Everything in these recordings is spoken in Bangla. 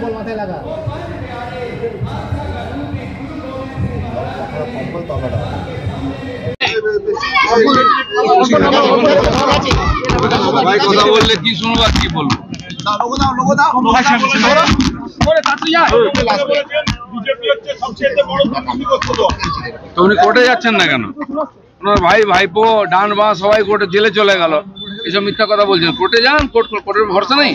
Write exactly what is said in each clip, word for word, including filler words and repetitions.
সবাই কথা বললে কি শুনবো আর কি বলবো? উনি কোর্টে যাচ্ছেন না কেন? ওনার ভাই ভাইপো ডান বা সবাই কোর্টে জেলে চলে গেল, এসব মিথ্যা কথা বলছেন। কোর্টে যান, কোর্ট কোর্টের ভরসা নেই।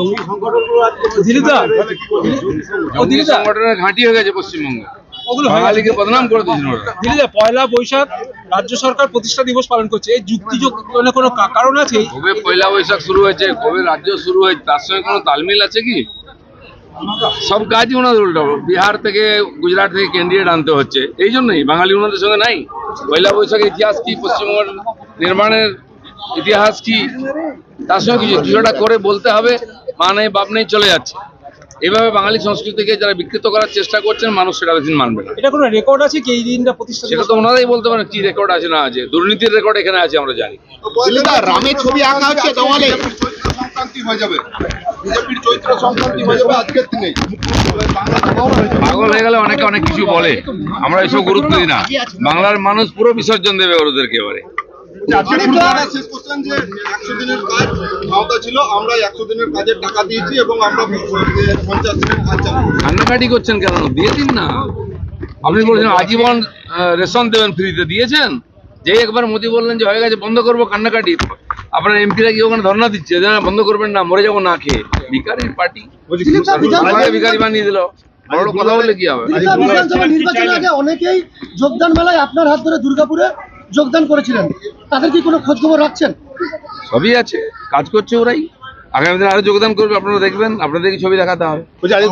সংগঠনের ঘাঁটি হয়ে গেছে পশ্চিমবঙ্গে, বাঙালিকে বদনাম করে দিয়েছেন ওরা। পয়লা বৈশাখ রাজ্য সরকার প্রতিষ্ঠা দিবস পালন করছে, এই যুক্তিযুক্ত কোনো কারণ আছে? কবে পয়লা বৈশাখ শুরু হয়েছে, কবে রাজ্য শুরু হয়েছে, তার সঙ্গে কোনো তালমিল আছে কি? সব কাজই ওনাদের উল্টো, বিহার থেকে গুজরাট থেকে ক্যান্ডিডেট আনতে হচ্ছে, এই জন্যই বাঙালি ওনাদের সঙ্গে নাই। পয়লা বৈশাখের ইতিহাস কি, পশ্চিমবঙ্গের নির্মাণের ইতিহাস কি, তার সঙ্গে কিছু কিছুটা করে বলতে হবে। মা নেই বাপ নেই চলে যাচ্ছে, এভাবে বাঙালি সংস্কৃতিকে যারা বিকৃত করার চেষ্টা করছেন, মানুষ সেটা বেশি মানবে না। এটা কোনো রেকর্ড আছে কি এই দিনটা প্রতিষ্ঠা? সেটা তো ওনারাই বলতে পারেন কি রেকর্ড আছে না আছে। দুর্নীতির রেকর্ড এখানে আছে, আমরা জানি। রামের ছবি আঁকা হচ্ছে দেওয়ালে, সংক্রান্তি হয়ে যাবে, বিজেপির চৈত্র সংক্রান্তি হয়ে যাবে আজকের দিনে। পাগল হয়ে গেলে অনেকে অনেক কিছু বলে, আমরা এসব গুরুত্ব দিই না। বাংলার মানুষ পুরো বিসর্জন দেবে ওদেরকে এবারে। একশো দিনের কাজ ক্ষমতা ছিল, আমরা একশো দিনের কাজের টাকা দিয়েছি এবং আমরা পঞ্চাশ দিনের কাজ চালু। কান্নাকাটি করছেন কেন? দিয়ে দিন না। আপনি বলছেন আজীবন রেশন দেবেন, ফ্রিতে দিয়েছেন। যে একবার মোদী বললেন যে হয়ে গেছে বন্ধ করবো কান্নাকাটি, আপনার এমপিরা কি ওখানে ধর্ণা দিচ্ছে যে বন্ধ করবেন না, মরে যাবো না খেয়ে? ভিখারির পার্টি, ভিখারি বানিয়ে দিল। বড় কথা বললে কি হবে? নির্বাচনের আগে অনেকেই যোগদান মেলায় আপনার হাত ধরে দুর্গাপুরে যোগদান করেছিলেন, তাদের কি কোনো খোঁজ খবর রাখছেন? সবই আছে, কাজ করছে ওরাই। আগামী দিনে আরো যোগদান করবে, আপনারা দেখবেন। আপনাদেরকে ছবি দেখাতে হবে।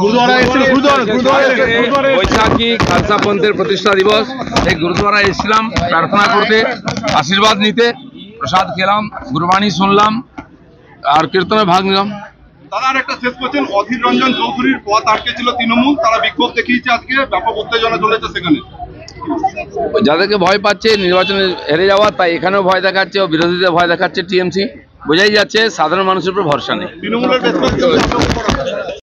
বৈশাখী খালসা পন্থের প্রতিষ্ঠা দিবস, এই গুরুদ্বারা এসেছিলাম প্রার্থনা করতে, আশীর্বাদ নিতে, প্রসাদ খেলাম, গুরবাণী শুনলাম আর কীর্তনে ভাগ নিলাম। তারা একটা শেষ করছেন, অধীর রঞ্জন চৌধুরীর পথ আটকে ছিল তৃণমূল, তারা বিক্ষোভ দেখিয়েছে, আজকে ব্যাপক উত্তেজনা চলেছে সেখানে। যাদেরকে ভয় পাচ্ছে নির্বাচনে হেরে যাওয়া, তাই এখানেও ভয় দেখাচ্ছে ও বিরোধীদের ভয় দেখাচ্ছে টিএমসি। বোঝাই যাচ্ছে সাধারণ মানুষের উপর ভরসা নেই। তৃণমূলের